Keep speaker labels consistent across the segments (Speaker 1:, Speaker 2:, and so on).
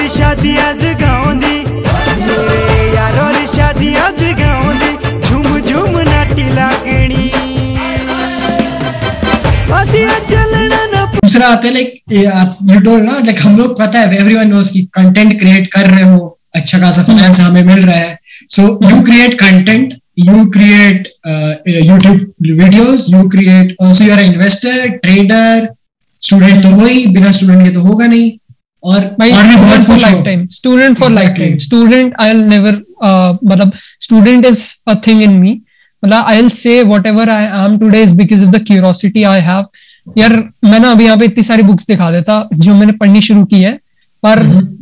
Speaker 1: री शादी आज गाँव दी, मेरे यारों री शादी आज गाँव दी, झूम झूम नाटी लागणी चलना ना।
Speaker 2: दूसरा आते लाइक यू टोल्ड ना, लाइक हम लोग पता है एवरीवन नोस कि कंटेंट क्रिएट कर रहे हो, अच्छा खासा फाइनेंस हमें मिल रहा है, so you create content, you create YouTube videos, you create also you are an investor, trader, student तो हो ही, बिना student के तो होगा नहीं, और भी बहुत कुछ हो।
Speaker 3: Student for lifetime, student I'll never मतलब student is a thing in me, मतलब I'll say whatever I am today is because of the curiosity I have। यार मैं ना अभी यहाँ पे इतनी सारी बुक्स दिखा देता जो मैंने पढ़नी शुरू की है, पर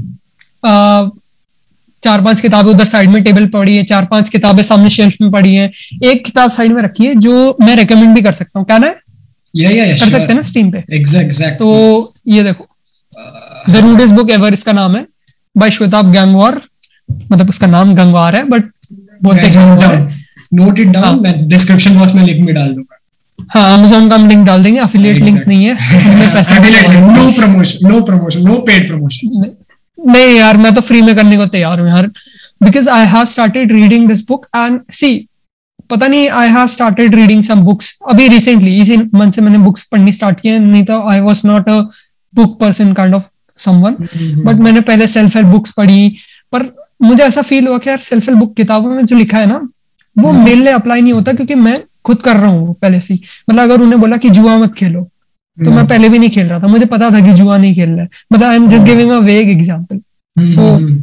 Speaker 3: 4-5 किताबें उधर साइड में टेबल पड़ी है, 4-5 किताबें सामने शेल्फ में पड़ी है, एक किताब साइड में रखी है जो मैं रेकमेंड भी कर सकता हूँ। क्या ना कर सकते हैं ना स्टीम पे।
Speaker 2: एग्जैक्ट।
Speaker 3: तो ये देखो द रूडेस्ट बुक एवर इसका नाम है, बाय श्वेता गंगवार, मतलब उसका नाम गंगवार है बट बोलते हैं।
Speaker 2: नोट इट डाउन, मैं डिस्क्रिप्शन बॉक्स में लिंक भी डाल दूंगा।
Speaker 3: हाँ, Amazon का हम लिंक डाल देंगे, एफिलिएट लिंक नहीं है, हमें पैसा
Speaker 2: no promotion, no paid promotion.
Speaker 3: नहीं यार, मैं तो फ्री में करने को तैयार हूँ यार, because I have started reading this book and see, पता नहीं I have started reading some books अभी रिसेंटली, इसी मंथ से मैंने बुक्स पढ़नी स्टार्ट की है, नहीं तो I was not a book person kind of someone, but मैंने पहले सेल्फ हेल्प बुक्स पढ़ी, पर मुझे ऐसा फील हुआ कि यार सेल्फ हेल्प बुक किताबों में जो लिखा है ना वो मेरे लिए अप्लाई नहीं होता, क्योंकि मैं खुद कर रहा हूँ पहले से। मतलब अगर उन्हें बोला कि जुआ मत खेलो तो मैं पहले भी नहीं खेल रहा था, मुझे पता था कि जुआ नहीं खेलना है, मतलब I am just giving a vague example. So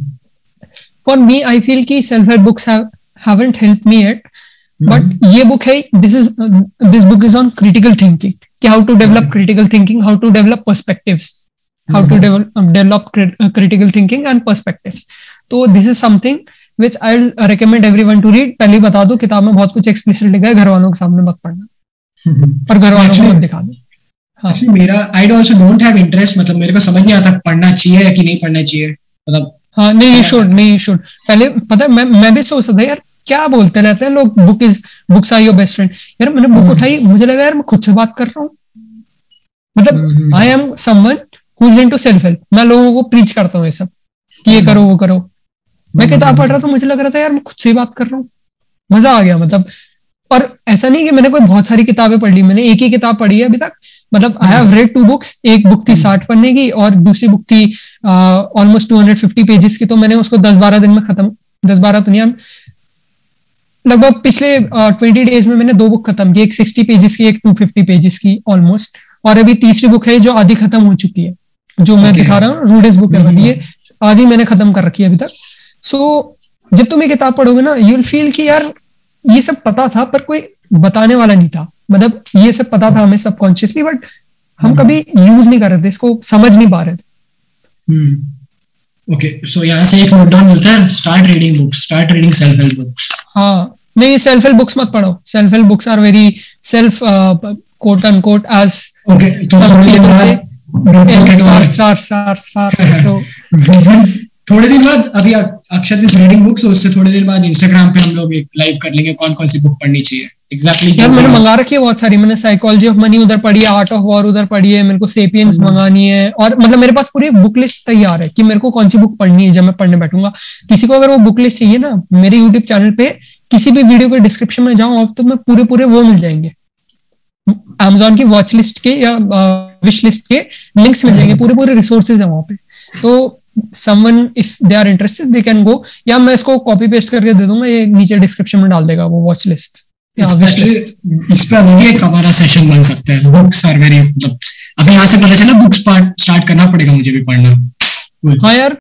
Speaker 3: for me, I feel कि self help books haven't helped me yet, but ये book है, this book is on critical thinking, कि how to develop critical thinking, how to develop perspectives, how to develop critical thinking and perspectives. तो this is something which I'll recommend everyone to read। पहले बता दो किताब में बहुत कुछ explicit लिखा है, घर वालों के सामने मत पढ़ना और घर वालों को मत दिखा दो। हाँ,
Speaker 2: मेरा I also don't have interest, मतलब मेरे को समझ नहीं आता पढ़ना चाहिए कि नहीं पढ़ना चाहिए, मतलब
Speaker 3: हाँ नहीं you should। पहले पता है मैं भी सोचता था यार क्या बोलते रहते हैं लोग, books are your best friend. यार मैंने बुक उठाई, मुझे लगा यार मैं खुद से बात कर रहा हूँ, मतलब I am someone who is into self help, मैं लोगों को प्रीच करता हूँ ये सब कि ये करो वो करो। मैं किताब पढ़ रहा था, मुझे लग रहा था यार मैं खुद से बात कर रहा हूँ, मजा आ गया मतलब। और ऐसा नहीं कि मैंने कोई बहुत सारी किताबें पढ़ ली, मैंने एक ही किताब पढ़ी है अभी तक, मतलब आई हैव रेड 2 बुक्स। एक बुक थी 60 पन्ने की और दूसरी बुक थी ऑलमोस्ट 250 पेजेस की, तो मैंने उसको 10-12 दिन में खत्म, 10-12 तो नहीं, लगभग पिछले 20 डेज में मैंने 2 बुक खत्म की, एक 60 पेजेस की, एक 250 पेजेस की ऑलमोस्ट, और अभी तीसरी बुक है जो आधी खत्म हो चुकी है, जो मैं दिखा रहा हूँ, रूडेस्ट बुक है, ये आधी मैंने खत्म कर रखी है अभी तक। सो जब तुम ये किताब पढ़ोगे ना, यू विल फील कि यार ये सब पता था पर कोई बताने वाला नहीं था, मतलब ये सब पता था हमें सबकॉन्शियसली, बट हम कभी यूज नहीं कर रहे थे, इसको समझ नहीं पा रहे थे।
Speaker 2: ओके, सो यहाँ से एक नोट डाउन मिलता है, start reading books, start reading self help books.
Speaker 3: हाँ नहीं, सेल्फ हेल्प बुक्स मत पढ़ो, self help books are very self quote unquote as some people से
Speaker 2: थोड़े दिन बाद अभी अक्षत इज रीडिंग बुक्स, उससे थोड़े दिन बाद इंस्टाग्राम पे हम लोग एक लाइव कर लेंगे कौन कौन सी बुक पढ़नी चाहिए। एग्जैक्टली
Speaker 3: यार मैंने मंगा रखी है बहुत सारी, मैंने साइकोलॉजी ऑफ मनी उधर पढ़ी है, आर्ट ऑफ वॉर उधर पढ़ी है, मेरे को सेपियंस मंगानी है, और मतलब मेरे पास पूरी बुक लिस्ट तैयार है कि मेरे को कौन सी बुक पढ़नी है जब मैं पढ़ने बैठूंगा। किसी को अगर वो बुक लिस्ट चाहिए ना, मेरे यूट्यूब चैनल पे किसी भी वीडियो के डिस्क्रिप्शन में जाओ आप, तो मैं पूरे वो मिल जाएंगे, Amazon की वॉच लिस्ट के या विश लिस्ट के लिंक्स मिल जाएंगे, पूरे रिसोर्सेज है वहां पे। तो someone if they are interested they can go, या मैं इसको कॉपी पेस्ट करके दे दूंगा, ये नीचे डिस्क्रिप्शन में डाल देगा वो वॉच लिस्ट।
Speaker 2: इस पे अलग एक हमारा सेशन बन सकता है, बुक्स आर वेरी, मतलब अभी यहाँ से पता चला बुक्स स्टार्ट करना पड़ेगा मुझे भी पढ़ना।
Speaker 3: हाँ यार